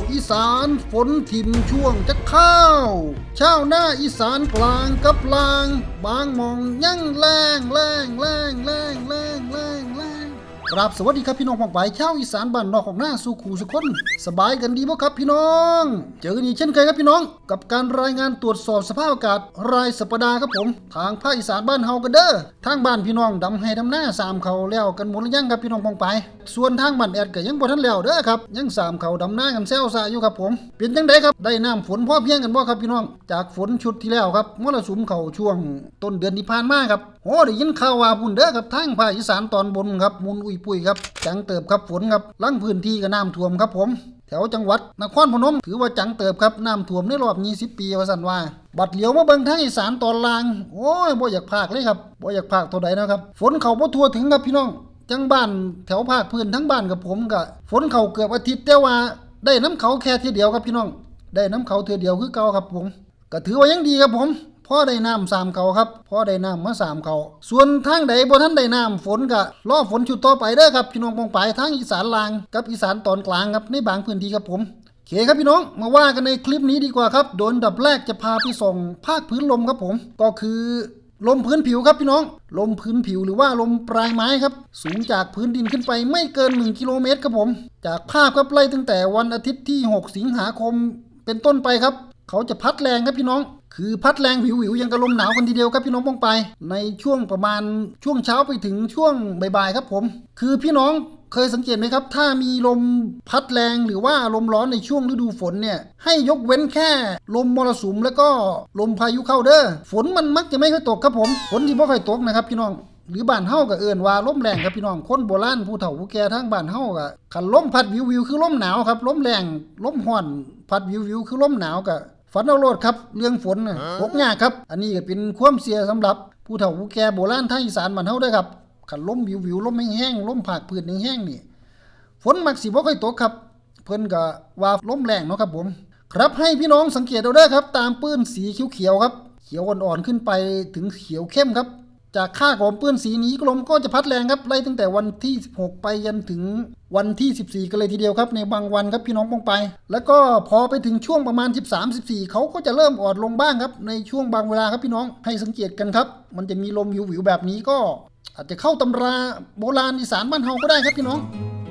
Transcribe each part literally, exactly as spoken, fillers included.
อีสานฝนถิ่มช่วงจะเข้าชาวหน้าอีสานกลางกับลางบางมองยั่งแรงแรงแรงแรงแรงแรงแรงครับสวัสดีครับพี่น้องของไปชาวอีสานบ้านนอกของหน้าสู่ขู่สุคนสบายกันดีบ่ครับพี่น้องเจอกันอีกเช่นเคยครับพี่น้องกับการรายงานตรวจสอบสภาพอากาศรายสัปดาห์ครับผมทางภาคอีสานบ้านเฮากันเด้อทางบ้านพี่น้องดำให้ดำหน้าสามเขาแล้วกันหมดหรือยังครับพี่น้องของไปส่วนทางบ้านแอดก็ยังบ่ทันแล้วเด้อครับยังสามเขาดำหน้ากันแซวซะอยู่ครับผมเป็นจังไดครับได้น้ำฝนพอเพียงกันบ่ครับพี่น้องจากฝนชุดที่แล้วครับมรสุมเข้าช่วงต้นเดือนที่ผ่านมาครับโอ้ได้ยินข่าวว่าพุ่นเด้อครับทางภาคอีสานตอนบนครับมุนอุ้ยปุ้ยครับจังเติบครับฝนครับลังพื้นที่ก็น้ำท่วมครับผมแถวจังหวัดนครพนมถือว่าจังเติบครับน้ำท่วมในรอบยี่สิบปีว่าซั่นว่าบัดเหลียวมาเบิ่งทางอีสานตอนล่างโอ้ยบ่อยากพากเลยครับบ่อยากพากเท่าใดนะครับฝนเข้าบ่ทั่วถึงครับพี่น้องจังบ้านแถวภาคพื้นทั้งบ้านกับผมก็ฝนเข้าเกือบอาทิตย์แต่ว่าได้น้ำเขาแค่ทีเดียวครับพี่น้องได้น้ำเขาเทื่อเดียวคือเก่าครับผมก็ถือว่ายังดีครับผมพอได้น้ำสามเขาครับพอได้น้ำมาสามเขาส่วนทางใดบ่ทันได้น้ำฝนก็รอฝนชุดต่อไปเด้อครับพี่น้องปองไปทางอีสานล่างกับอีสานตอนกลางครับในบางพื้นที่ครับผมโอเคครับพี่น้องมาว่ากันในคลิปนี้ดีกว่าครับโดยดับแรกจะพาไปส่องภาคพื้นลมครับผมก็คือลมพื้นผิวครับพี่น้องลมพื้นผิวหรือว่าลมปลายไม้ครับสูงจากพื้นดินขึ้นไปไม่เกินหนึ่งกิโลเมตรครับผมจากภาพครับไล่ตั้งแต่วันอาทิตย์ที่หกสิงหาคมเป็นต้นไปครับเขาจะพัดแรงครับพี่น้องคือพัดแรงวิววิวยังกระลมหนาวกันทีเดียวครับพี่น้องป้องไปในช่วงประมาณช่วงเช้าไปถึงช่วงบ่ายๆครับผมคือพี่น้องเคยสังเกตไหมครับถ้ามีลมพัดแรงหรือว่าลมร้อนในช่วงฤดูฝนเนี่ยให้ยกเว้นแค่ลมมรสุมแล้วก็ลมพายุเข้าเด้อฝนมันมักจะไม่ค่อยตกครับผมฝนที่บ่ค่อยตกนะครับพี่น้องหรือบ้านเฮาก็เอิ้นว่าลมแรงครับพี่น้องคนโบราณผู้เฒ่าผู้แก่ทางบ้านเฮาก็คันลมพัดวิววิวคือลมหนาวครับลมแรงลมร้อนพัดวิววิวคือลมหนาวก็ฝันเอาโลดครับเรื่องฝนน่ะตกยากครับอันนี้ก็เป็นความเสียสำหรับผู้เฒ่าผู้แก่โบราณทางอีสานบ้านเฮาด้วยครับคันลมวิววิวลมแห้งๆลมภาคพื้นแห้งๆนี่ฝนมักสิบ่ค่อยตกครับเพิ่นก็ว่าลมแรงเนาะครับผมครับให้พี่น้องสังเกตเอาเด้อครับตามปื้นสีเขียวๆครับเขียวอ่อนๆขึ้นไปถึงเขียวเข้มครับจากค่าของปื้นสีนี้ลมก็จะพัดแรงครับไล่ตั้งแต่วันที่สิบหกไปยันถึงวันที่สิบสี่กันเลยทีเดียวครับในบางวันครับพี่น้องป้องไปแล้วก็พอไปถึงช่วงประมาณสิบสาม สิบสี่เขาก็จะเริ่มอ่อนลงบ้างครับในช่วงบางเวลาครับพี่น้องให้สังเกตกันครับมันจะมีลมวิวๆแบบนี้ก็อาจจะเข้าตำราโบราณอีสานบ้านเฮาก็ได้ครับพี่น้อง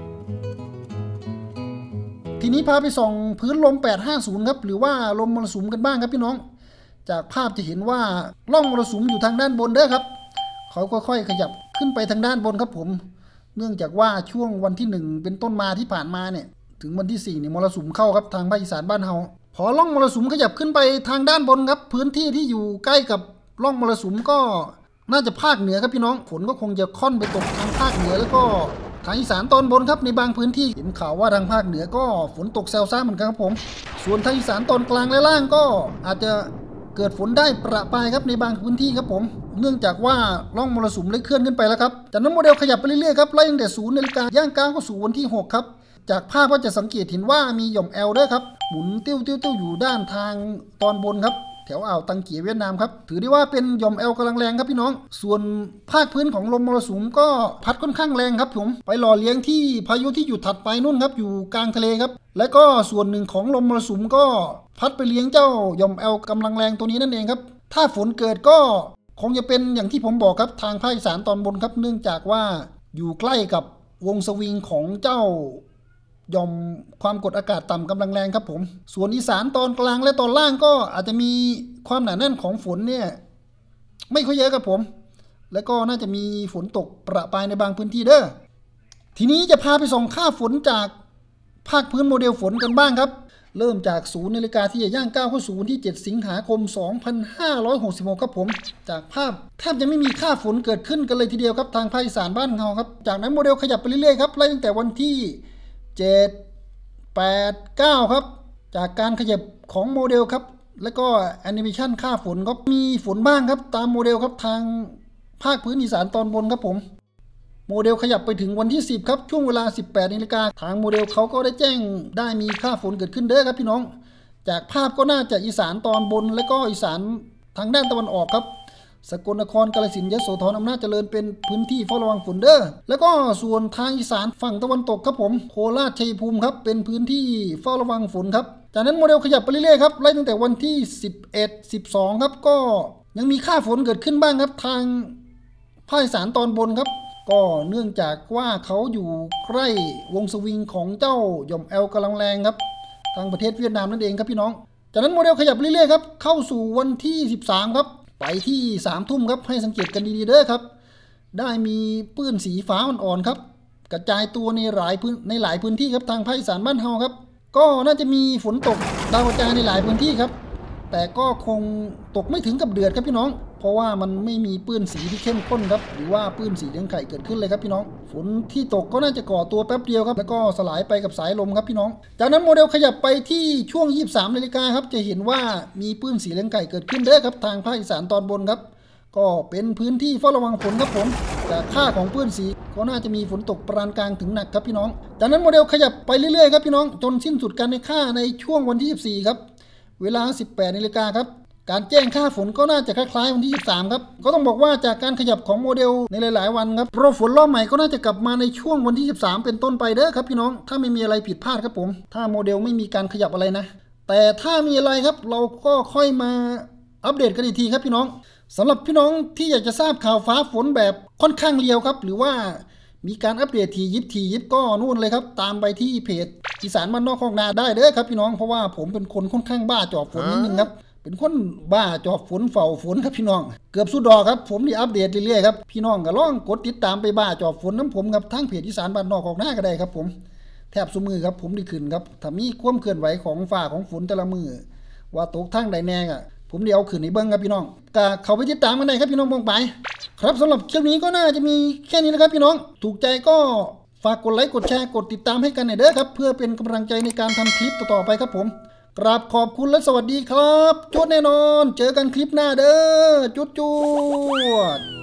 ทีนี้พาไปส่องพื้นลมแปดห้าศูนย์ครับหรือว่าลมมรสุมกันบ้างครับพี่น้องจากภาพจะเห็นว่าร่องมรสุมอยู่ทางด้านบนเด้อครับเขาก็ค่อยขยับขึ้นไปทางด้านบนครับผมเนื่องจากว่าช่วงวันที่หนึ่งเป็นต้นมาที่ผ่านมาเนี่ยถึงวันที่สี่เนี่ยมรสุมเข้าครับทางภาคอีสานบ้านเฮาพอร่องมรสุมขยับขึ้นไปทางด้านบนครับพื้นที่ที่อยู่ใกล้กับร่องมรสุมก็น่าจะภาคเหนือครับพี่น้องฝนก็คงจะค่อนไปตกทางภาคเหนือแล้วก็ทางอีสานตอนบนครับในบางพื้นที่เห็นข่าวว่าทางภาคเหนือก็ฝนตกแซวซ่าเหมือนกันครับผมส่วนทางอีสานตอนกลางและล่างก็อาจจะเกิดฝนได้ประปรายครับในบางพื้นที่ครับผมเนื่องจากว่าร่องมรสุมได้เคลื่อนขึ้นไปแล้วครับจากนั้นโมเดลขยับไปเรื่อยๆครับไล่ตั้งแต่ศูนย์นาฬิกาย่างก้าวเข้าสู่วันที่หกครับจากภาพก็จะสังเกตเห็นว่ามีหย่อมแอลด้วยครับหมุนติ้วๆๆอยู่ด้านทางตอนบนครับแถวอ่าวตังเกียเวียดนามครับถือได้ว่าเป็นหย่อมแอลกำลังแรงครับพี่น้องส่วนภาคพื้นของลมมรสุมก็พัดค่อนข้างแรงครับผมไปหล่อเลี้ยงที่พายุที่อยู่ถัดไปนู่นครับอยู่กลางทะเลครับและก็ส่วนหนึ่งของลมมรสุมก็พัดไปเลี้ยงเจ้าหย่อมแอลกำลังแรงตัวนี้นั่นเองครับถ้าฝนเกิดก็คงจะเป็นอย่างที่ผมบอกครับทางภาคอีสานตอนบนครับเนื่องจากว่าอยู่ใกล้กับวงสวิงของเจ้าหย่อมความกดอากาศต่ำกำลังแรงครับผมส่วนอีสานตอนกลางและตอนล่างก็อาจจะมีความหนาแน่นของฝนเนี่ยไม่ค่อยเยอะครับผมแล้วก็น่าจะมีฝนตกประปรายในบางพื้นที่เด้อทีนี้จะพาไปส่องค่าฝนจากภาคพื้นโมเดลฝนกันบ้างครับเริ่มจากศูนย์นาฬิกาที่จะย่างก้าวเข้าสู่วันที่เจ็ดสิงหาคมสองพันห้าร้อยหกสิบหกครับผมจากภาพแทบจะไม่มีค่าฝนเกิดขึ้นกันเลยทีเดียวครับทางภาคอีสานบ้านเราครับจากนั้นโมเดลขยับไปเรื่อยๆครับไล่ตั้งแต่วันที่เจ็ด แปด เก้าครับจากการขยับของโมเดลครับแล้วก็แอนิเมชันค่าฝนก็มีฝนบ้างครับตามโมเดลครับทางภาคพื้นอีสานตอนบนครับผมโมเดลขยับไปถึงวันที่สิบครับช่วงเวลา สิบแปดนาฬิกาทางโมเดลเขาก็ได้แจ้งได้มีค่าฝนเกิดขึ้นเด้อครับพี่น้องจากภาพก็น่าจะอีสานตอนบนและก็อีสานทางด้านตะวันออกครับสกลนครกาฬสินธุ์ยโสธรอำนาจเจริญเป็นพื้นที่เฝ้าระวังฝนเด้อแล้วก็ส่วนทางอีสานฝั่งตะวันตกครับผมโคราชชัยภูมิครับเป็นพื้นที่เฝ้าระวังฝนครับจากนั้นโมเดลขยับไปเรื่อยๆครับไล่ตั้งแต่วันที่สิบเอ็ด สิบสองครับก็ยังมีค่าฝนเกิดขึ้นบ้างครับทางภาคอีสานตอนบนครับก็เนื่องจากว่าเขาอยู่ใกล้วงสวิงของเจ้าหย่อมแอลกำลังแรงครับทางประเทศเวียดนามนั่นเองครับพี่น้องจากนั้นโมเดลขยับเรื่อยๆครับเข้าสู่วันที่สิบสามครับไปที่สามทุ่มครับให้สังเกตกันดีๆเด้อครับได้มีปื้นสีฟ้าอ่อนๆครับกระจายตัวในหลายพื้นในหลายพื้นที่ครับทางภาคอีสานบ้านเฮาครับก็น่าจะมีฝนตกดาวกระจายในหลายพื้นที่ครับแต่ก็คงตกไม่ถึงกับเดือดครับพี่น้องเพราะว่ามันไม่มีปื้นสีที่เข้มข้นครับหรือว่าปื้นสีเลี้ยงไข่เกิดขึ้นเลยครับพี่น้องฝนที่ตกก็น่าจะก่อตัวแป๊บเดียวครับแล้วก็สลายไปกับสายลมครับพี่น้องจากนั้นโมเดลขยับไปที่ช่วงยี่สิบสามนาฬิกาครับจะเห็นว่ามีปื้นสีเลี้ยงไข่เกิดขึ้นเด้อครับทางภาคอีสานตอนบนครับก็เป็นพื้นที่เฝ้าระวังฝนครับผมจากค่าของปื้นสีก็น่าจะมีฝนตกปานกลางถึงหนักครับพี่น้องจากนั้นโมเดลขยับไปเรื่อยๆครับพี่น้องจนสิ้นสุดการในค่าในช่วงวันที่ยี่สิบสี่ครับเวลา สิบแปดนาฬิกาครับการแจ้งค่าฝนก็น่าจะคล้ายๆวันที่ยี่สิบสามครับก็ต้องบอกว่าจากการขยับของโมเดลในหลายๆวันครับโปรฝนรอบใหม่ก็น่าจะกลับมาในช่วงวันที่ยี่สิบสามเป็นต้นไปเด้อครับพี่น้องถ้าไม่มีอะไรผิดพลาดครับผมถ้าโมเดลไม่มีการขยับอะไรนะแต่ถ้ามีอะไรครับเราก็ค่อยมาอัปเดตกันอีกทีครับพี่น้องสำหรับพี่น้องที่อยากจะทราบข่าวฟ้าฝนแบบค่อนข้างเรียวครับหรือว่ามีการอัปเดตทียิบทียิบก็นู่นเลยครับตามไปที่เพจอีสานบ้านนอกคลองนาได้เด้อครับพี่น้องเพราะว่าผมเป็นคนค่อนข้างบ้าจอบฝนนิดนึงครับเป็นคนบ้าจอบฝนเฝ้าฝนครับพี่น้องเกือบสุดดอกครับผมนี่อัปเดตเรื่อยๆครับพี่น้องก็ลองกดติดตามไปบ้าจอบฝนน้ำผมครับทั้งเพจอีสานบ้านนอกคลองนาก็ได้ครับผมแทบสุมือครับผมได้ขึ้นครับถ้ามีความเคลื่อนไหวของฟ้าของฝนแต่ละมือว่าตกทางใดแน่อ่ะผมเดี๋ยวเอาขึ้นในเบิ้งครับพี่น้องก็เข้าไปติดตามกันได้ครับพี่น้องบงไปครับสำหรับคลิปนี้ก็น่าจะมีแค่นี้นะครับพี่น้องถูกใจก็ฝากกดไลค์กดแชร์กดติดตามให้กันหน่อยเด้อครับเพื่อเป็นกำลังใจในการทำคลิปต่อๆไปครับผมกราบขอบคุณและสวัสดีครับจุดแน่นอนเจอกันคลิปหน้าเด้อจุดจุด